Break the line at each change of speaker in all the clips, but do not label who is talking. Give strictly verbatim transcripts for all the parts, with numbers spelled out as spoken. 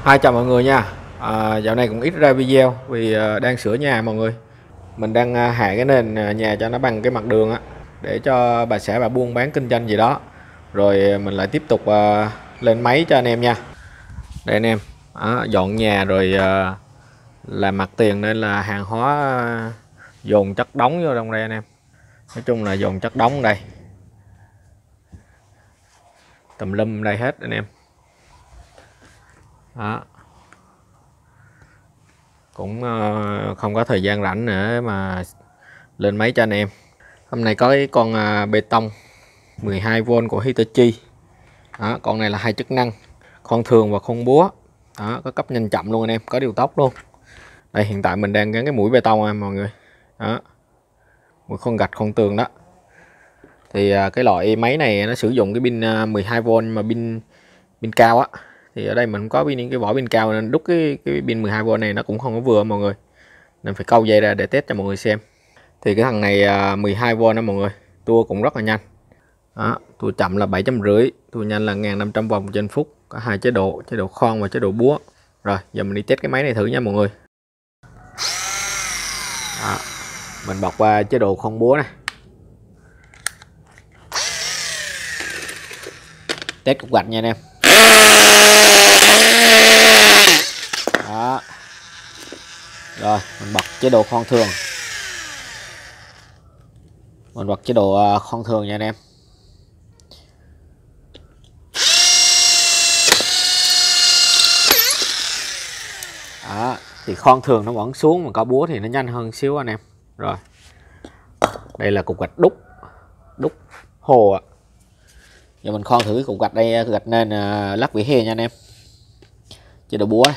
Hai chào mọi người nha. À, dạo này cũng ít ra video vì à, đang sửa nhà mọi người. Mình đang à, hạ cái nền nhà cho nó bằng cái mặt đường á, để cho bà xã bà buôn bán kinh doanh gì đó. Rồi mình lại tiếp tục à, lên máy cho anh em nha. Đây anh em, đó, dọn nhà rồi à, làm mặt tiền nên là hàng hóa à, dồn chất đống vô trong đây anh em. Nói chung là dồn chất đống đây, tùm lum đây hết anh em. Đó. Cũng không có thời gian rảnh nữa mà lên máy cho anh em. Hôm nay có cái con bê tông mười hai vôn của Hitachi. Đó, con này là hai chức năng, con thường và con búa. Đó, có cấp nhanh chậm luôn anh em, có điều tốc luôn. Đây hiện tại mình đang gắn cái mũi bê tông em mọi người. Đó, mũi con gạch con tường đó. Thì cái loại máy này nó sử dụng cái pin mười hai vôn mà pin pin cao á. Thì ở đây mình có pin cái vỏ pin cao nên đúc cái cái pin mười hai vôn này nó cũng không có vừa mọi người, nên phải câu dây ra để test cho mọi người xem. Thì cái thằng này mười hai vôn đó mọi người, tua cũng rất là nhanh. Đó, tua chậm là bảy trăm rưỡi, tua nhanh là một nghìn năm trăm vòng trên phút, có hai chế độ, chế độ khoan và chế độ búa. Rồi giờ mình đi test cái máy này thử nha mọi người. Đó, mình bật qua chế độ khoan búa này, test cục gạch nha anh em. Đó. Rồi mình bật chế độ khoan thường, mình bật chế độ khoan thường nha anh em. Đó, thì khoan thường nó vẫn xuống mà có búa thì nó nhanh hơn xíu anh em. Rồi đây là cục gạch đúc đúc hồ ạ. Giờ mình khoan thử cái cục gạch đây, gạch nên lát vỉa hè nha anh em. Chế độ búa này.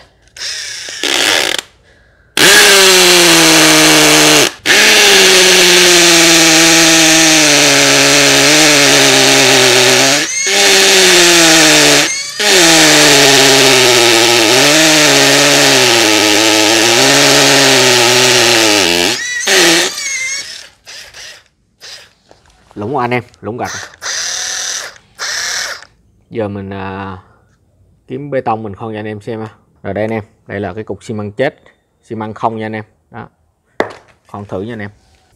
Lũng anh em, lũng gạch. Giờ mình à, kiếm bê tông mình khoan cho anh em xem ha. Rồi đây anh em, đây là cái cục xi măng chết, xi măng không nha anh em. Đó, khoan thử nha anh em.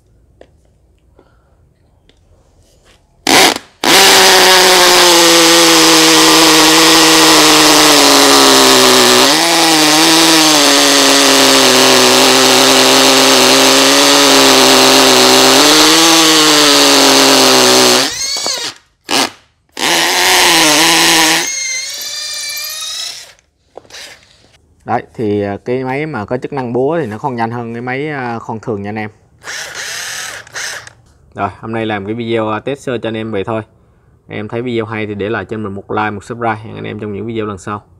Đấy thì cái máy mà có chức năng búa thì nó khoan nhanh hơn cái máy khoan thường nha anh em. Rồi hôm nay làm cái video test sơ cho anh em vậy thôi. Em thấy video hay thì để lại cho mình một like, một subscribe. Hẹn anh em trong những video lần sau.